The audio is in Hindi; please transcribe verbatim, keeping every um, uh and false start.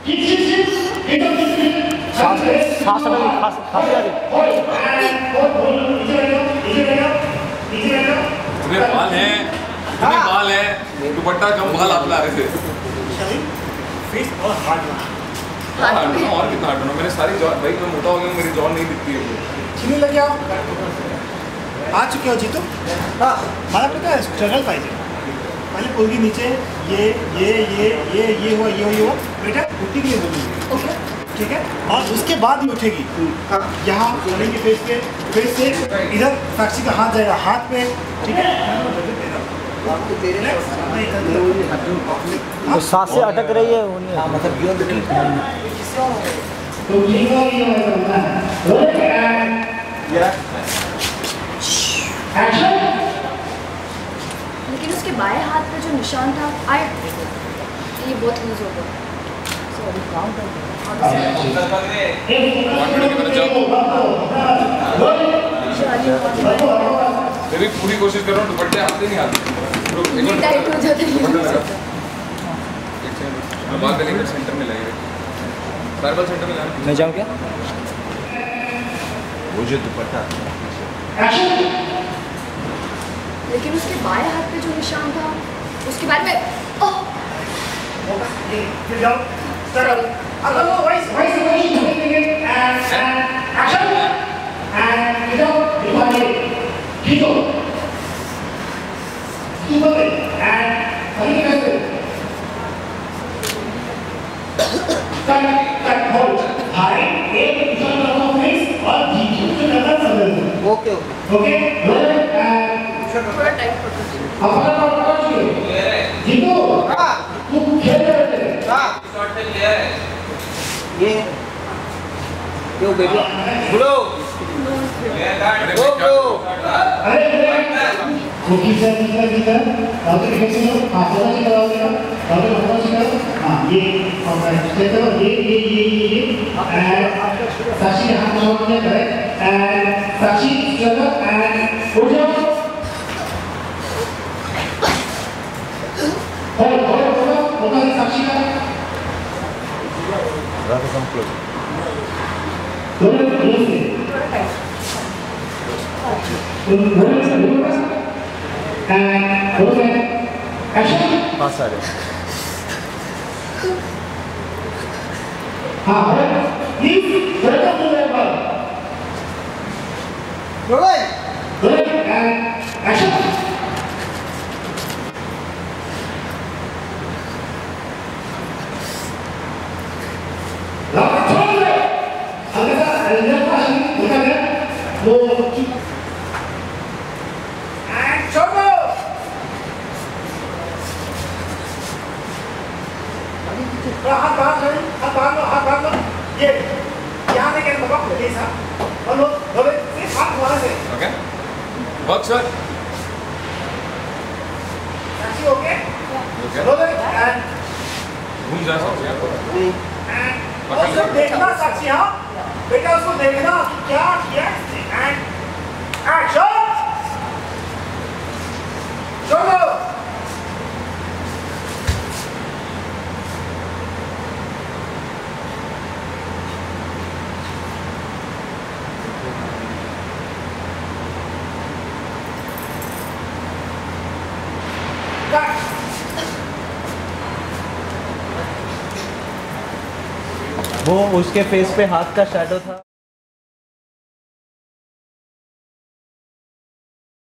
सांस सांस में खांस खांसी आ रही। इतने बाल हैं, इतने बाल हैं, दुपट्टा कम बाल आप ला रहे थे। फेस और हार्ड हाँ, हार्ड ना और कितना हार्ड ना मैंने सारी जॉ भाई मैं मोटा हो गया मेरी जॉ नहीं दिखती है। चिनी लगे आओ आ चुके हो जीतो हाँ मला पता है स्ट्रगल पाहिजे पहले पोरगी नीचे ये ये ये ये ये हुआ ये हुआ ये हुआ बेटा उठी के लिए बोलूँगी ओके ठीक है और उसके बाद ही उठेगी यहाँ चलेंगे फेस पे फेस से इधर साक्षी का हाथ जाएगा हाथ पे ठीक है तो सांस से अटक रही है वो नहीं मतलब लेकिन उसके बाएं हाथ पे जो निशान था आई ये बहुत लूज हो गया सॉरी काउंट मेरी पूरी कोशिश कर रहा हूँ दुपट्टे आते नहीं आते टाइट हो जाता है बात करेंगे सेंटर में लगेगा कार्बल सेंटर में लाना मैं जाऊँ क्या वो जो दुपट्टा लेकिन उसके बाएं हाथ पे जो निशान था उसके बाद में oh sorry hello voice voice voice and action and without divide खींचो ऊपर एंड अभी कैसे कट कट होल्ड हाई एक निशान रखो फेस और जीजू से नजर समझ ओके ओके थोड़ा टाइट पकड़ो अपना पकड़ लीजिए जीतू हां तू खेल रहे थे हां शॉट से लिया है ये क्यों बेबी बोलो गो गो अरे कुकी से किधर किधर और तो कैसे हो हाथ से कराओगे और तो हाथ से करो हां ये और स्टेप करो ये ये ये ये एंड साक्षी हाथ जोड़ने करे एंड साक्षी चलो एंड उठ जाओ hold hold hold hold Sakshi का रात कम क्लोज दोनों दोनों से दोनों दोनों से दोनों से एंड दोनों में एक्शन पास आ रहे हाँ please welcome to the ball rolling rolling and action वो एंड छोड़ो हाथ बाहर करें हाथ बाहर लो हाथ बाहर लो ये यहाँ से क्या बाबा ये सा और लो लो सिर्फ हाथ मारा से okay work sir Sakshi okay okay लो एंड घूम जा सकते हैं एंड उसको देखना साक्षी हाँ बेटा उसको देखना कि क्या किया एंड एक्शन चलो वो उसके फेस पे हाथ का शैडो था।